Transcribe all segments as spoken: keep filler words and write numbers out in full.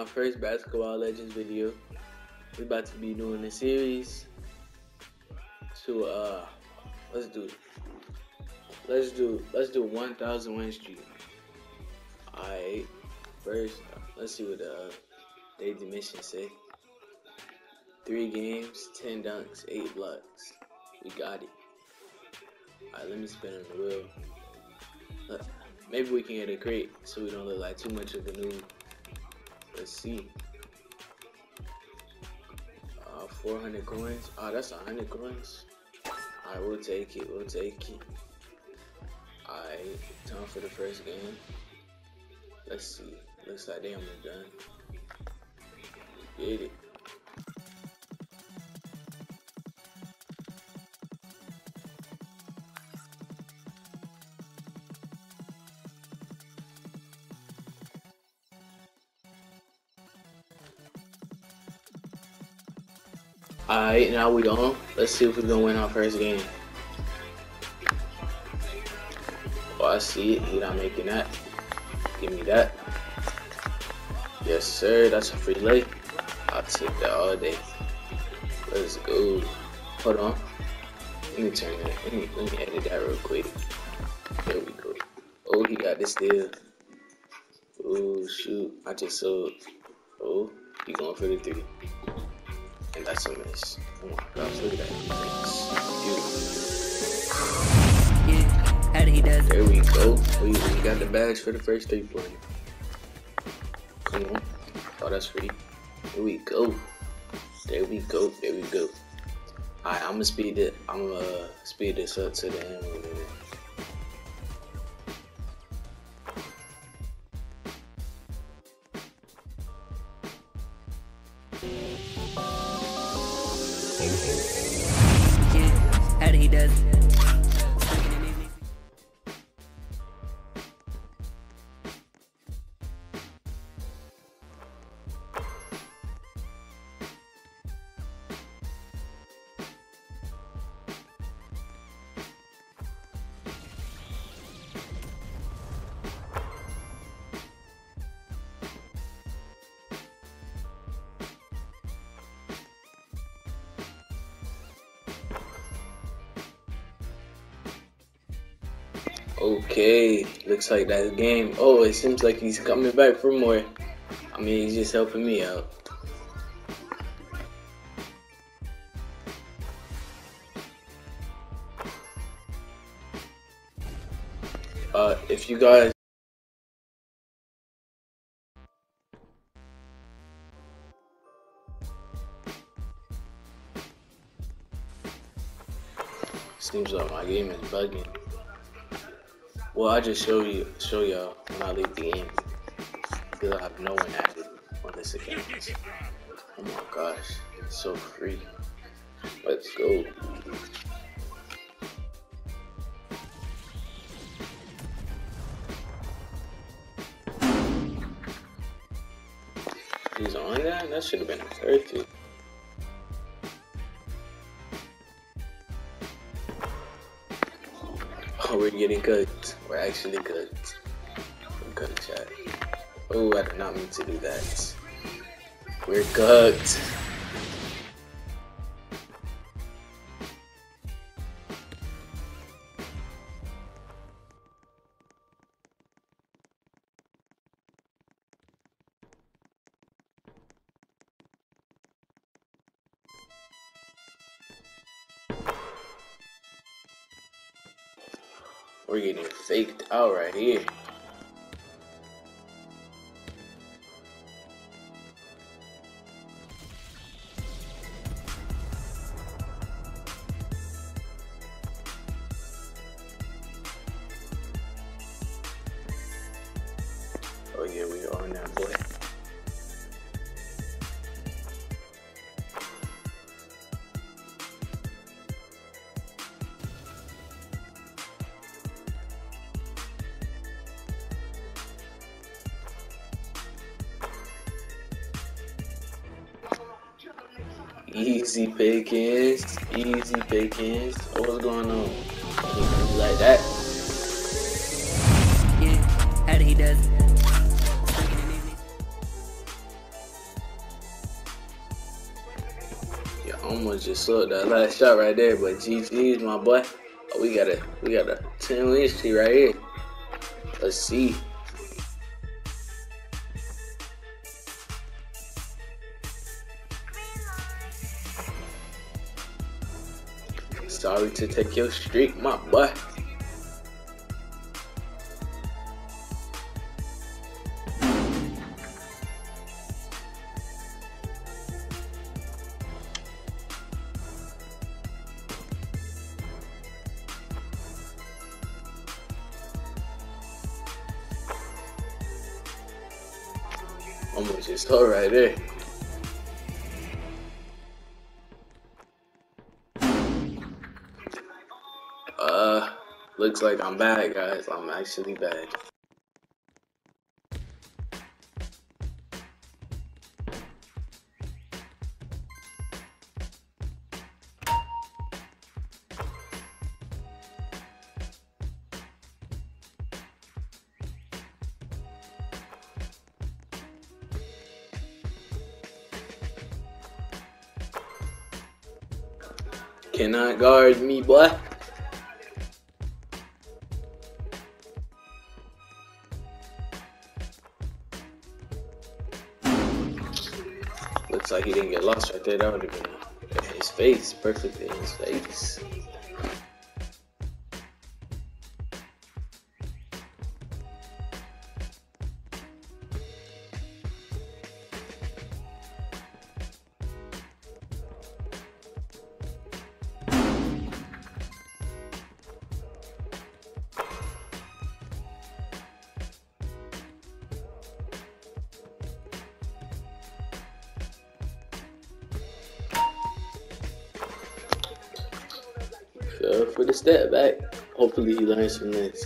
my first Basketball Legends video. We're about to be doing a series to uh let's do let's do let's do one thousand win streak. Alright, first let's see what the uh, day dimension say. Three games, ten dunks, eight blocks. We got it. Alright, let me spin on the wheel. Uh, maybe we can get a crate so we don't look like too much of a noob. Let's see. Uh, four hundred coins. Oh, that's one hundred coins. Alright, we'll take it. We'll take it. Alright, time for the first game. Let's see. Looks like they almost done. Get it. Alright, now we on. Let's see if we're gonna win our first game. Oh, I see it. He not making that. Give me that. Yes, sir. That's a free lay. I'll take that all day. Let's go. Hold on. Let me turn that. Let me, let me edit that real quick. There we go. Oh, he got this steal. Oh, shoot. I just sold. Oh, he going for the three. And that's a miss. Oh my gosh, look at that defense. Beautiful. Yeah, how did he does? There we go. We, we got the badge for the first three pointer. Come on. Oh, that's free. Here we go. There we go. There we go. Alright, I'm gonna speed it. I'm gonna uh, speed this up to the end. Yeah, how did he does? Okay, looks like that's the game. Oh, it seems like he's coming back for more. I mean, he's just helping me out. Uh, if you guys seems like my game is bugging. Well, I just show you, show y'all when I leave the game because I have no one added on this account. Oh my gosh, it's so free. Let's go. He's on that? That should have been perfect. Oh, we're getting cooked. We're actually cooked. We're cooked, chat. Oh, I did not mean to do that. We're cooked. We're getting faked out right here. Oh yeah, we are on that boy. Easy pickings, easy pickings. Oh, what's going on? You like that? Yeah, how did he does? almost just slowed that last shot right there, but G G's, my boy. Oh, we got a we got a ten win streak right here. Let's see. Sorry to take your streak, my boy. Almost just saw right there. Uh, looks like I'm bad, guys. I'm actually bad. Cannot guard me, boy. Looks like he didn't get lost right there. That would have been in his face, perfect in his face. So for the step back, hopefully he learns from this.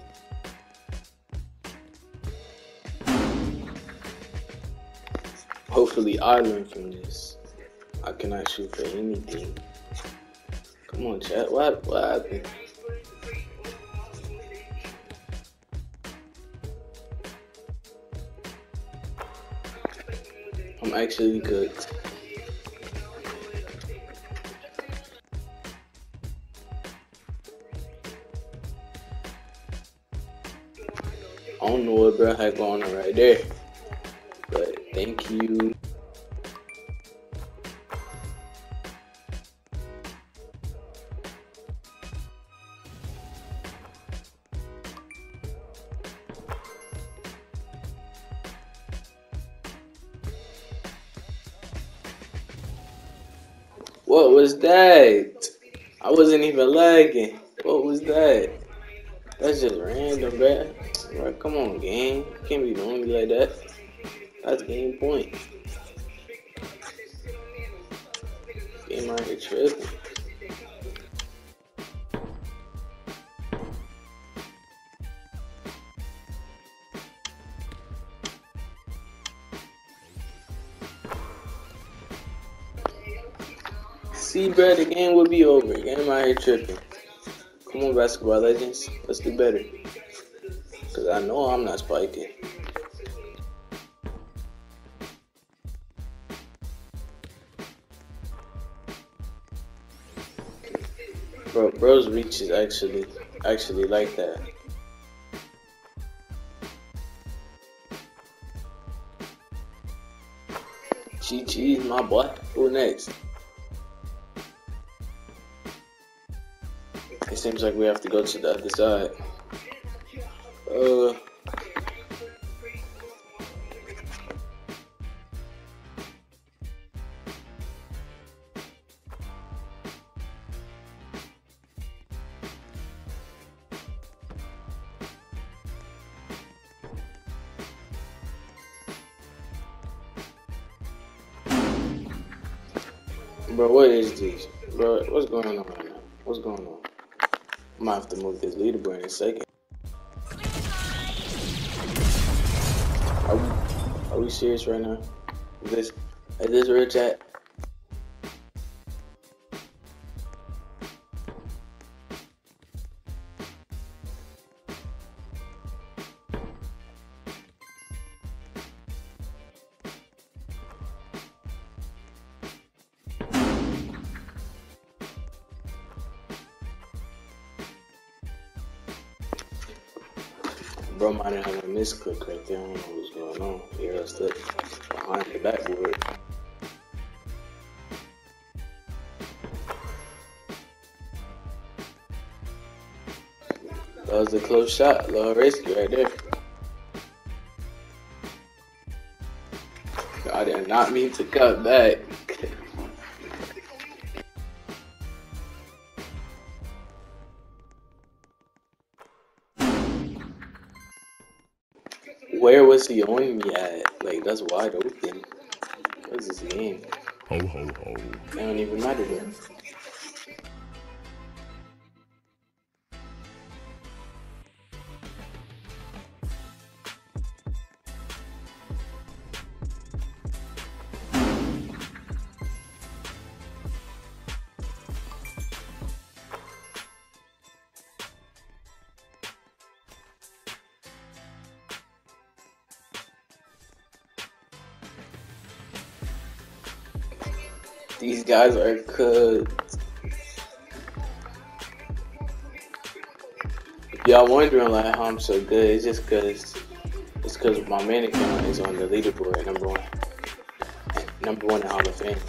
Hopefully I learn from this. I cannot shoot for anything. Come on, chat. What, what happened? I'm actually cooked. I don't know what bro had going on right there, but thank you. What was that? I wasn't even lagging. What was that? That's just random, bruh. Bruh, come on, game. You can't be doing me like that. That's game point. Game out here tripping. See, bruh, the game will be over. Game out here tripping. Come on, Basketball Legends. Let's do better. Because I know I'm not spiking. Bro, bro's reach is actually, actually like that. G G's, my boy. Who next? It seems like we have to go to the other side. Uh, bro, what is this? Bro, what's going on right now? What's going on? I'm gonna have to move this leaderboard in a second. Are we, are we serious right now? Is this, is this real, chat? Bro might have a misclick right there. I don't know what's going on. Yeah, I stuck behind the backboard. That was a close shot, a little risky right there. I did not mean to cut back. Where was he on me at? Like, that's wide open. What's this game? Ho ho ho. It don't even matter though. These guys are cooked. If y'all wondering like how I'm so good, it's just cause it's cause my main account is on the leaderboard at number one. Number one in Hall of Fame.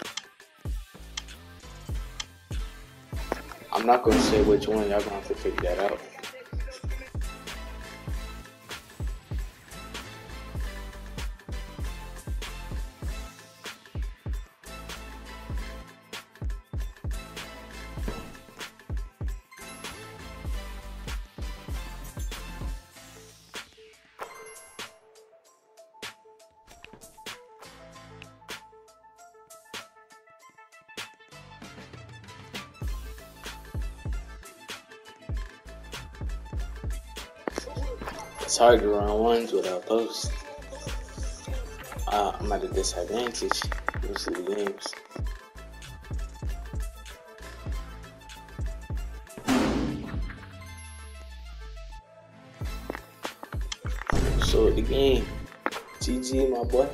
I'm not gonna say which one, y'all gonna have to figure that out. It's hard to run ones without posts. Uh, I'm at a disadvantage most of the games. So the game, G G, my boy.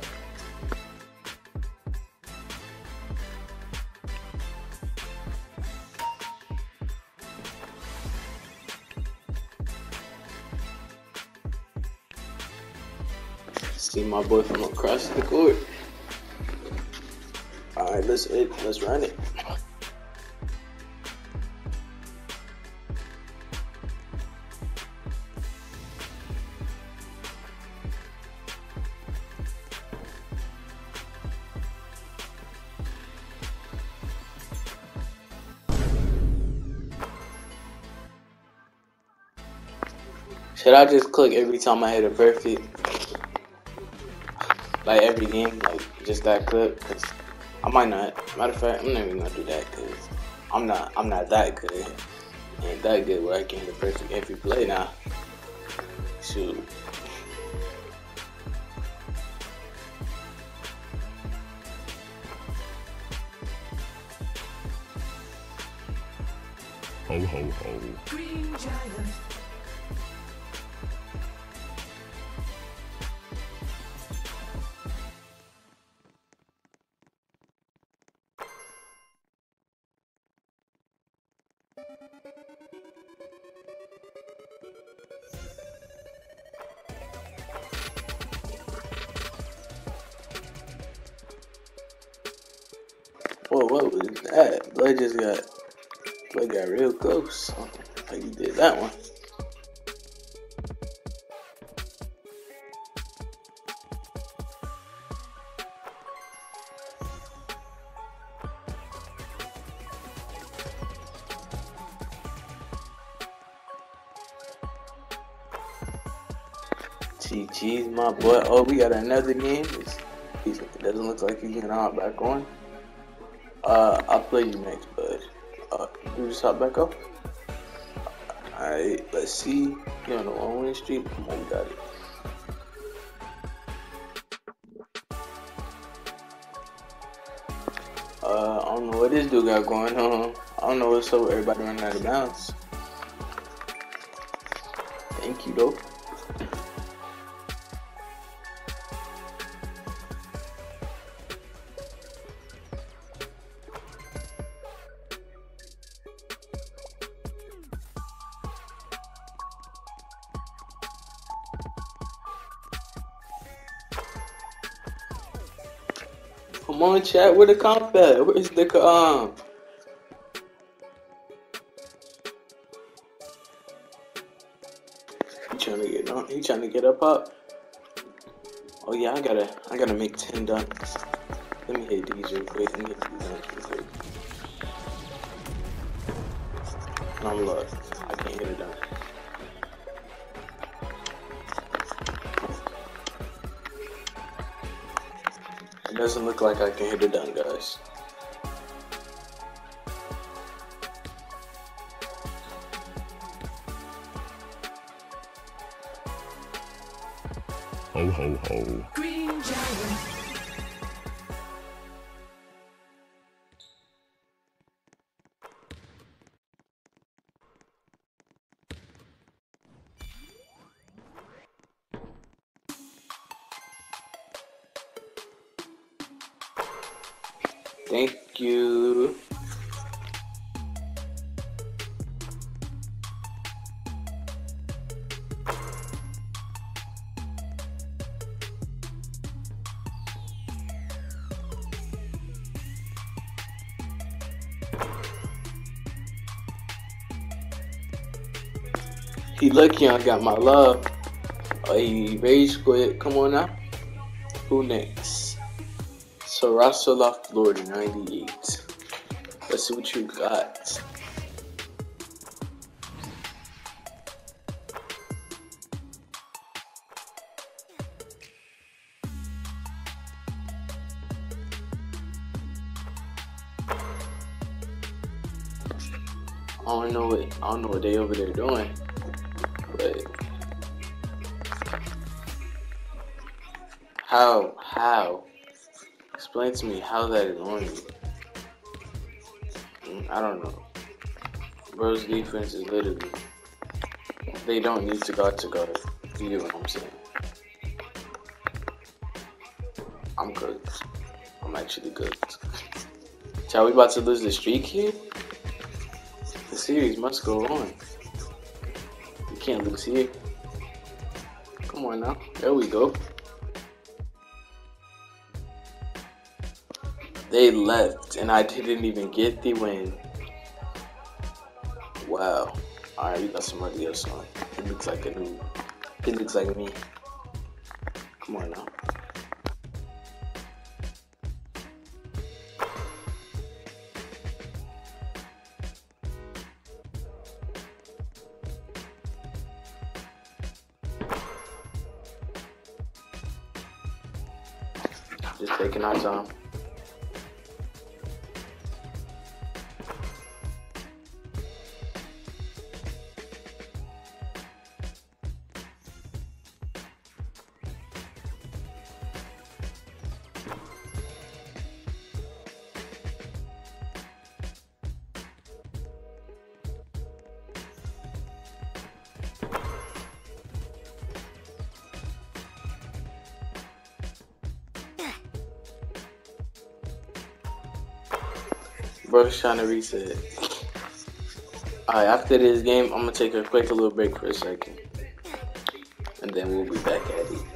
See my boy from across the court. All right, let's it. Let's run it. Should I just click every time I hit a perfect? Like every game, like just that clip? Cause I might not. Matter of fact, I'm not even gonna do that because I'm not. I'm not that good. Ain't that good where I can hit a perfect every play now. Shoot. Ho ho ho. Green Giant. Whoa, what was that? Blood just got, blood got real close. I don't know how you did that one. G G's, my boy. Oh, we got another game. It's, he's, it doesn't look like he's gonna hop back on. Uh, I'll play you next, bud. Uh, you just hop back up. Alright, let's see. You're on the one win streak. Come on, we got it. Uh, I don't know what this dude got going on. I don't know what's up with everybody running out of bounds. Thank you, though. Come on, chat. Where the comp at? Where's the um? He trying to get on. He trying to get up up. Oh yeah, I gotta, I gotta make ten dunks. Let me hit these real quick. Let me hit these dunks real quick. And I'm lost. I can't hit a dunk. It doesn't look like I can hit a dunk, guys. Ho ho ho. Green Giant. Thank you. He lucky I got my love. Oh, he rage quit. Come on now. Who next? Sarasala, Florida, ninety-eight. Let's see what you got. I don't know what I don't know what they over there doing, but how how explain to me how that is on you. I don't know. Bro's defense is literally they don't need to guard to guard. You get what I'm saying? I'm good. I'm actually good. Are we about to lose the streak here? The series must go on. We can't lose here. Come on now. There we go. They left and I didn't even get the win. Wow. Alright, we got somebody else on. It looks like a new. It looks like me. Come on now. Just taking our time. Bro's trying to reset. Alright, after this game, I'm gonna take a quick little break for a second. And then we'll be back at it.